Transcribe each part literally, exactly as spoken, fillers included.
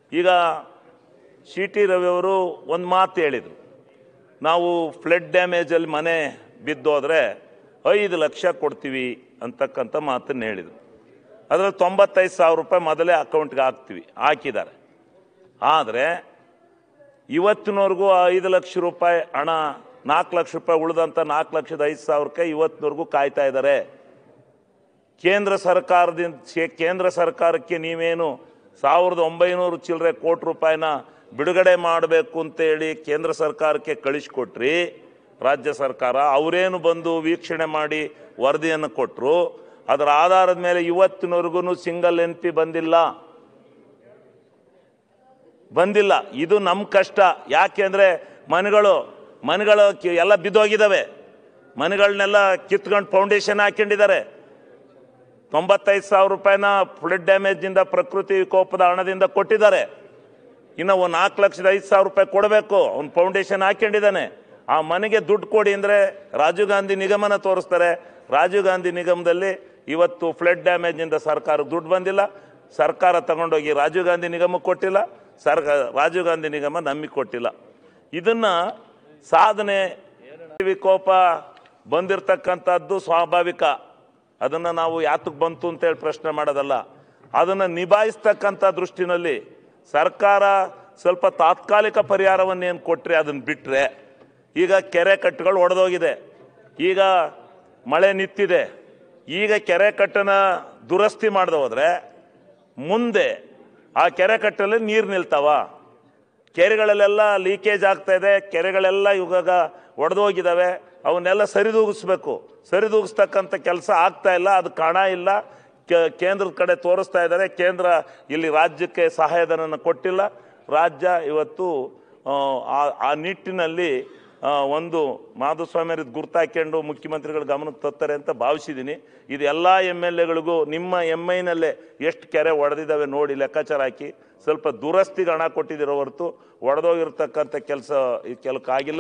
ಈಗ C T ರವಿಯವರು ಒಂದು ಮಾತು ಹೇಳಿದರು, ನಾವು ಫ್ಲಡ್ ಡ್ಯಾಮೇಜಲ್ಲಿ ಮನೆ ಬಿದ್ದೋದ್ರೆ ಐದು ಲಕ್ಷ ಕೊಡ್ತೀವಿ ಅಂತಕ್ಕಂಥ ಮಾತನ್ನು ಹೇಳಿದರು. ಅದರಲ್ಲಿ ತೊಂಬತ್ತೈದು ಸಾವಿರ ರೂಪಾಯಿ ಮೊದಲೇ ಅಕೌಂಟ್ಗೆ ಹಾಕ್ತೀವಿ, ಹಾಕಿದ್ದಾರೆ. ಆದರೆ ಇವತ್ತಿನವರೆಗೂ ಐದು ಲಕ್ಷ ರೂಪಾಯಿ ಹಣ, ನಾಲ್ಕು ಲಕ್ಷ ರೂಪಾಯಿ ಉಳಿದಂಥ ನಾಲ್ಕು ಲಕ್ಷದ ಐದು ಸಾವಿರಕ್ಕೆ ಇವತ್ತಿನವರೆಗೂ ಕಾಯ್ತಾ ಇದ್ದಾರೆ. ಕೇಂದ್ರ ಸರ್ಕಾರದಿಂದ ಕೇಂದ್ರ ಸರ್ಕಾರಕ್ಕೆ ನೀವೇನು ಸಾವಿರದ ಒಂಬೈನೂರು ಚಿಲ್ಲರೆ ಕೋಟಿ ರೂಪಾಯಿನ ಬಿಡುಗಡೆ ಮಾಡಬೇಕು ಅಂತೇಳಿ ಕೇಂದ್ರ ಸರ್ಕಾರಕ್ಕೆ ಕಳಿಸ್ಕೊಟ್ರಿ. ರಾಜ್ಯ ಸರ್ಕಾರ ಅವರೇನು ಬಂದು ವೀಕ್ಷಣೆ ಮಾಡಿ ವರದಿಯನ್ನು ಕೊಟ್ಟರು. ಅದರ ಆಧಾರದ ಮೇಲೆ ಇವತ್ತಿನವರೆಗೂ ಸಿಂಗಲ್ ಎನ್ ಪಿ ಬಂದಿಲ್ಲ ಬಂದಿಲ್ಲ ಇದು ನಮ್ಮ ಕಷ್ಟ. ಯಾಕೆಂದರೆ ಮನೆಗಳು ಮನೆಗಳು ಎಲ್ಲ ಬಿದ್ದೋಗಿದ್ದಾವೆ. ಮನೆಗಳನ್ನೆಲ್ಲ ಕಿತ್ಕೊಂಡು ಫೌಂಡೇಶನ್ ಹಾಕೊಂಡಿದ್ದಾರೆ. ತೊಂಬತ್ತೈದು ಸಾವಿರ ರೂಪಾಯಿನ ಫ್ಲಡ್ ಡ್ಯಾಮೇಜಿಂದ, ಪ್ರಕೃತಿ ವಿಕೋಪದ ಹಣದಿಂದ ಕೊಟ್ಟಿದ್ದಾರೆ. ಇನ್ನು ಒಂದು ನಾಲ್ಕು ಲಕ್ಷದ ಐದು ಸಾವಿರ ರೂಪಾಯಿ ಕೊಡಬೇಕು. ಅವ್ನು ಫೌಂಡೇಶನ್ ಹಾಕೊಂಡಿದ್ದಾನೆ. ಆ ಮನೆಗೆ ದುಡ್ಡು ಕೊಡಿ ಅಂದರೆ ರಾಜೀವ್ ಗಾಂಧಿ ನಿಗಮನ ತೋರಿಸ್ತಾರೆ. ರಾಜೀವ್ ಗಾಂಧಿ ನಿಗಮದಲ್ಲಿ ಇವತ್ತು ಫ್ಲಡ್ ಡ್ಯಾಮೇಜಿಂದ ಸರ್ಕಾರಕ್ಕೆ ದುಡ್ಡು ಬಂದಿಲ್ಲ. ಸರ್ಕಾರ ತಗೊಂಡೋಗಿ ರಾಜೀವ್ ಗಾಂಧಿ ನಿಗಮಕ್ಕೆ ಕೊಟ್ಟಿಲ್ಲ. ಸರ್ಕಾರ ರಾಜೀವ್ ಗಾಂಧಿ ನಿಗಮ ನಮಗೆ ಕೊಟ್ಟಿಲ್ಲ. ಇದನ್ನು ಸಾಧನೆ, ವಿಕೋಪ ಬಂದಿರತಕ್ಕಂಥದ್ದು ಸ್ವಾಭಾವಿಕ. ಅದನ್ನು ನಾವು ಯಾತಕ್ಕೆ ಬಂತು ಅಂತೇಳಿ ಪ್ರಶ್ನೆ ಮಾಡೋದಲ್ಲ. ಅದನ್ನು ನಿಭಾಯಿಸ್ತಕ್ಕಂಥ ದೃಷ್ಟಿನಲ್ಲಿ ಸರ್ಕಾರ ಸ್ವಲ್ಪ ತಾತ್ಕಾಲಿಕ ಪರಿಹಾರವನ್ನೇನು ಕೊಟ್ಟರೆ ಅದನ್ನು ಬಿಟ್ಟರೆ, ಈಗ ಕೆರೆ ಕಟ್ಟುಗಳು ಒಡೆದೋಗಿದೆ, ಈಗ ಮಳೆ ನಿಂತಿದೆ. ಈಗ ಕೆರೆ ಕಟ್ಟನ ದುರಸ್ತಿ ಮಾಡದೆ ಹೋದರೆ ಮುಂದೆ ಆ ಕೆರೆ ಕಟ್ಟಲ್ಲಿ ನೀರು ನಿಲ್ತಾವ? ಕೆರೆಗಳಲ್ಲೆಲ್ಲ ಲೀಕೇಜ್ ಆಗ್ತಾ ಇದೆ. ಕೆರೆಗಳೆಲ್ಲ ಇವಾಗ ಒಡೆದೋಗಿದ್ದಾವೆ. ಅವನ್ನೆಲ್ಲ ಸರಿದೂಗಿಸ್ಬೇಕು. ಸರಿದೂಗಿಸ್ತಕ್ಕಂಥ ಕೆಲಸ ಆಗ್ತಾ ಇಲ್ಲ. ಅದು ಕಾಣ ಇಲ್ಲ. ಕೇಂದ್ರದ ಕಡೆ ತೋರಿಸ್ತಾ ಇದ್ದಾರೆ. ಕೇಂದ್ರ ಇಲ್ಲಿ ರಾಜ್ಯಕ್ಕೆ ಸಹಾಯಧನನ ಕೊಟ್ಟಿಲ್ಲ. ರಾಜ್ಯ ಇವತ್ತು ಆ ನಿಟ್ಟಿನಲ್ಲಿ ಒಂದು ಮಾಧುಸ್ವಾಮಿಯವ್ರದ್ದು ಗುರ್ತಾಕೊಂಡು ಮುಖ್ಯಮಂತ್ರಿಗಳ ಗಮನಕ್ಕೆ ತರ್ತಾರೆ ಅಂತ ಭಾವಿಸಿದ್ದೀನಿ. ಇದು ಎಲ್ಲ ಎಮ್ ಎಲ್ ಎಗಳಿಗೂ ನಿಮ್ಮ ಎಮ್ ಐನಲ್ಲೇ ಎಷ್ಟು ಕೆರೆ ಒಡೆದಿದ್ದಾವೆ ನೋಡಿ ಲೆಕ್ಕಾಚಾರ ಹಾಕಿ ಸ್ವಲ್ಪ ದುರಸ್ತಿಗೆ ಹಣ ಕೊಟ್ಟಿದ್ದೀರೋ ಹೊರತು ಒಡೆದೋಗಿರ್ತಕ್ಕಂಥ ಕೆಲಸ ಈ ಕೆಲಕ್ಕಾಗಿಲ್ಲ.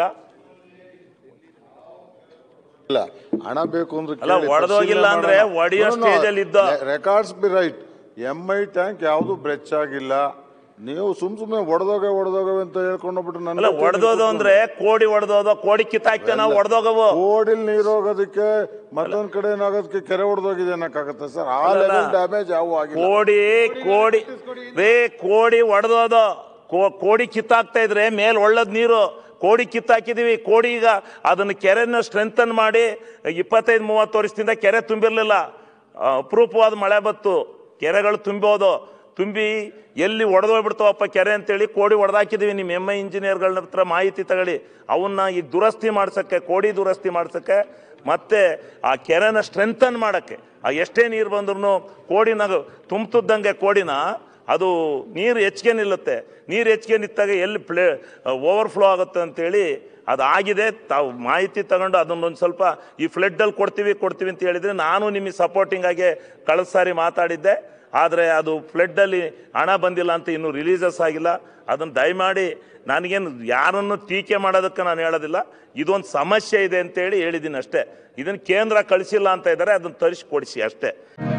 ಇಲ್ಲ ಹಣ ಬೇಕು ಅಂದ್ರೆ ಅಲ್ಲ, ಒಡೆದೋಗಿಲ್ಲ ಅಂದ್ರೆ ಒಡೆಯೋ ಸ್ಟೇಜಲ್ಲಿ ಇದ್ದ records be right. M I tank ಯಾವುದು ಬ್ರೆಚ್ ಆಗಿಲ್ಲ. ನೀವು ಸುಮ್ ಸುಮ್ಮನೆ ಒಡೆದೋಗ ಒಡೆದೋಗವೆ ಅಂತ ಹೇಳ್ಕೊಂಡೋಗ್ಬಿಟ್ರೆ ನನ್ನ ಒಡೆದೋದು ಅಂದ್ರೆ ಕೋಡಿ ಒಡೆದೋದು, ಕೋಡಿ ಕಿತ್ತಾಕ್ತೆ ನಾವು ಒಡೆದೋಗವು. ಕೋಡಿಲ್ ನೀರು ಹೋಗೋದಕ್ಕೆ ಮತ್ತೊಂದ್ ಕಡೆ ಏನಾಗೋದಕ್ಕೆ ಕೆರೆ ಒಡೆದೋಗಿದೆ ಅನ್ನಕ್ಕಾಗತ್ತೆ ಸರ್? ಆ ಲೆವೆಲ್ ಡ್ಯಾಮೇಜ್ ಯಾವ ಆಗಿಲ್ಲ. ಕೋಡಿ ಕೋಡಿ ರೇ ಕೋಡಿ ಒಡೆದೋದು, ಕೋಡಿ ಕಿತ್ತಾಕ್ತಾ ಇದ್ರೆ ಮೇಲೆ ಒಳ್ಳದ್ ನೀರು ಕೋಡಿ ಕಿತ್ತಾಕಿದೀವಿ. ಕೋಡಿ ಈಗ ಅದನ್ನ ಕೆರೆನ ಸ್ಟ್ರೆಂಥನ್ ಮಾಡಿ ಇಪ್ಪತ್ತೈದು ಮೂವತ್ತು ವರ್ಷದಿಂದ ಕೆರೆ ತುಂಬಿರ್ಲಿಲ್ಲ. ಅಪರೂಪವಾದ ಮಳೆ ಬತ್ತು, ಕೆರೆಗಳು ತುಂಬೋದು. ತುಂಬಿ ಎಲ್ಲಿ ಒಡೆದೋಗ್ಬಿಡ್ತಾವಪ್ಪ ಕೆರೆ ಅಂತೇಳಿ ಕೋಡಿ ಒಡೆದಾಕಿದೀವಿ. ನಿಮ್ಮ ಎಮ್ ಐ ಇಂಜಿನಿಯರ್ಗಳ ಹತ್ರ ಮಾಹಿತಿ ತಗೊಳ್ಳಿ. ಅವನ್ನ ಈ ದುರಸ್ತಿ ಮಾಡ್ಸಕ್ಕೆ, ಕೋಡಿ ದುರಸ್ತಿ ಮಾಡ್ಸಕ್ಕೆ, ಮತ್ತೆ ಆ ಕೆರೆನ ಸ್ಟ್ರೆಂಥನ್ ಮಾಡೋಕ್ಕೆ, ಆ ಎಷ್ಟೇ ನೀರು ಬಂದ್ರೂ ಕೋಡಿನ ತುಂಬುತ್ತಿದ್ದಂಗೆ ಕೋಡಿನ ಅದು ನೀರು ಹೆಚ್ಚಿಗೆ ನಿಲ್ಲುತ್ತೆ. ನೀರು ಹೆಚ್ಚಿಗೆ ನಿಂತಾಗ ಎಲ್ಲಿ ಪ್ಲೇ ಓವರ್ಫ್ಲೋ ಆಗುತ್ತೆ ಅಂತೇಳಿ ಅದು ಆಗಿದೆ. ತಾವು ಮಾಹಿತಿ ತಗೊಂಡು ಅದನ್ನೊಂದು ಸ್ವಲ್ಪ ಈ ಫ್ಲಡ್ಡಲ್ಲಿ ಕೊಡ್ತೀವಿ ಕೊಡ್ತೀವಿ ಅಂತ ಹೇಳಿದರೆ ನಾನು ನಿಮಗೆ ಸಪೋರ್ಟಿಂಗ್ ಆಗಿ ಕಳೆದ ಸಾರಿ ಮಾತಾಡಿದ್ದೆ. ಆದರೆ ಅದು ಫ್ಲಡ್ಡಲ್ಲಿ ಹಣ ಬಂದಿಲ್ಲ ಅಂತ ಇನ್ನೂ ರಿಲೀಸಸ್ ಆಗಿಲ್ಲ. ಅದನ್ನು ದಯಮಾಡಿ, ನನಗೇನು ಯಾರನ್ನು ಟೀಕೆ ಮಾಡೋದಕ್ಕೆ ನಾನು ಹೇಳೋದಿಲ್ಲ. ಇದೊಂದು ಸಮಸ್ಯೆ ಇದೆ ಅಂತೇಳಿ ಹೇಳಿದ್ದೀನಿ ಅಷ್ಟೇ. ಇದನ್ನು ಕೇಂದ್ರ ಕಳಿಸಿಲ್ಲ ಅಂತ ಇದ್ದಾರೆ, ಅದನ್ನು ತರಿಸಿ ಕೊಡಿಸಿ ಅಷ್ಟೇ.